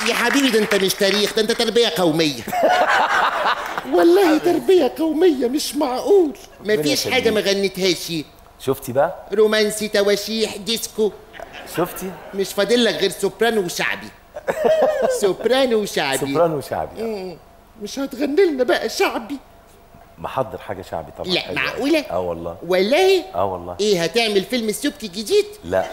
يا حبيبي ده انت مش تاريخ، ده انت تربية قومية. والله تربية قومية مش معقول. مفيش حاجة ما غنيتهاش. شفتي بقى؟ رومانسي، تواشيح، ديسكو. شفتي؟ مش فاضل لك غير سوبرانو وشعبي. سوبرانو وشعبي. سوبرانو وشعبي. مش هتغني لنا بقى شعبي؟ محضر حاجة شعبي طبعا. لا معقولة؟ والله. والله؟ والله. ايه هتعمل فيلم السبكي جديد؟ لا.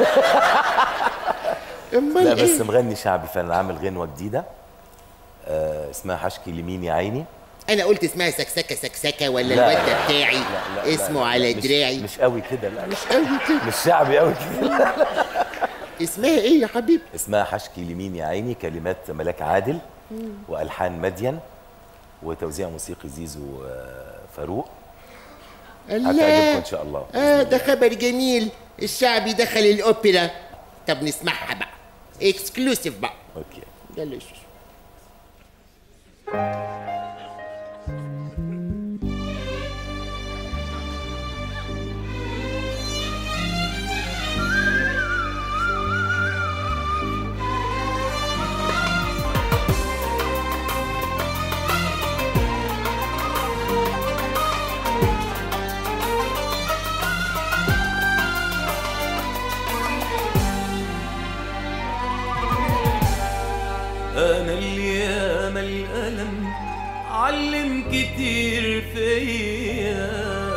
لا بس مغني شعبي فعلا، عامل غنوة جديدة اسمها حشكي لمين يا عيني. انا قلت اسمها سكسكه سكسكه ولا الواد بتاعي اسمه على دراعي. مش قوي كده. لا مش قوي كده. مش شعبي قوي كده. اسمها ايه يا حبيبي؟ اسمها حشكي لمين يا عيني، كلمات ملاك عادل والحان مدين وتوزيع موسيقي زيزو فاروق. هتعجبكم ان شاء الله. ده خبر جميل. الشعبي دخل الاوبرا. طب نسمعها بقى اكسكلوسيف بقى. اوكي يلا. أنا اليوم الألم علم كتير فيا،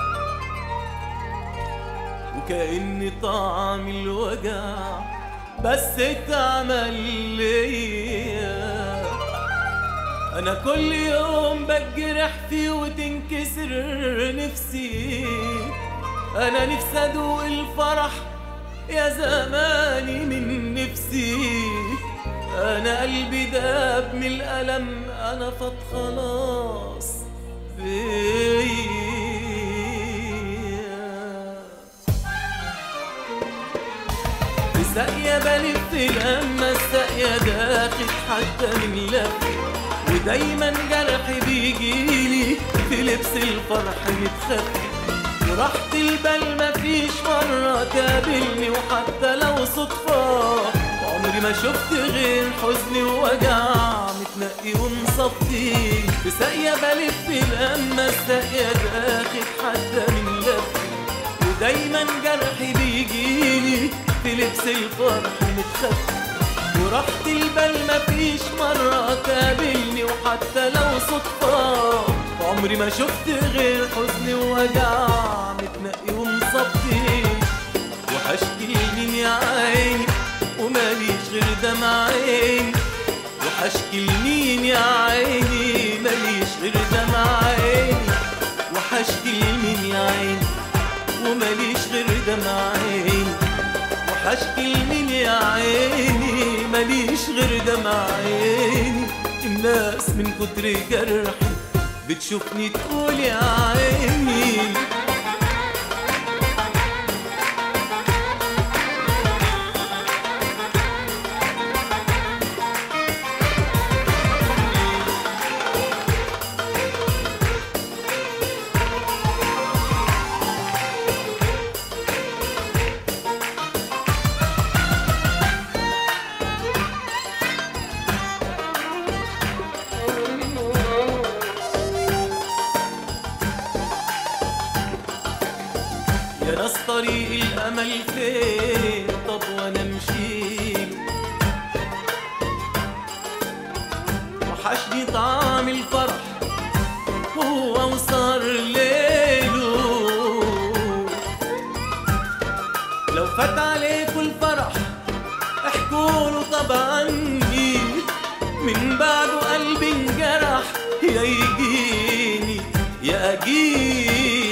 وكأن طعم الوجع بس اتعمل ليا. أنا كل يوم بتجرح فيه وتنكسر نفسي. أنا نفسي أدوق الفرح يا زماني من نفسي. أنا قلبي داب من الألم، أنا فات خلاص فيا. الساقية بلف لما الساقية داخل حتى من لف، ودايما جرحي بيجيلي في لبس الفرح متخفي. وراحة البال مفيش مرة تقابلني، وحتى لو صدفة عمري ما شفت غير حزن ووجع متنقي ومصفي. بساقية بلف لما الساقية داخل حتى من لفي، ودايما جرحي بيجيلي في لبس الفرح متخفي. وراحة البال مفيش مرة تقابلني، وحتى لو صدفة عمري ما شفت غير حزن ووجع متنقي ومصفي. وحشكي لمين يا عيني وماليش غير دمع عيني. وحشكي لمين يا عيني ماليش غير دمع عيني. وحشكي لمين يا عيني وماليش غير دمع عيني. وحشكي لمين يا عيني ماليش غير دمع عيني. الناس من كتر جرحي بتشوفني تقول يا عيني. يا ناس طريق الأمل فين؟ طب وأنا أمشيله. وحشني طعم الفرح هو وصار ليله. لو فات عليكوا الفرح احكوله طبعا من بعده قلبي انجرح. يا يجيني يا أجيني.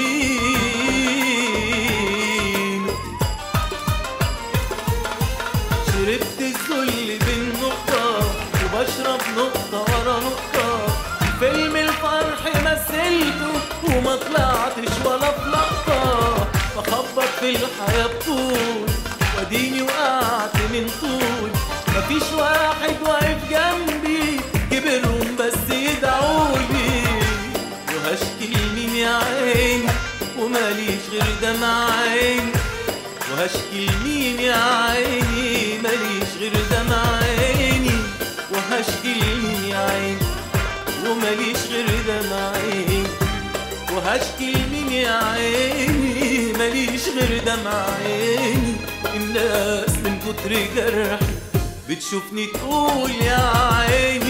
شربت الذل بالنقطة وبشرب نقطة ورا نقطة. فيلم الفرح مثلته وما طلعتش ولا في لقطة. بخبط في الحياة بطول واديني وقعت من طول. مفيش واحد واقف جنبي كبرهم بس يدعولي. وهشكي لمين يا عيني وماليش غير دمع عيني. وهشكي لمين يا عيني ماليش غير دمع عيني. غير دمع عيني. الناس من كتر جرحي بتشوفني تقول يا عيني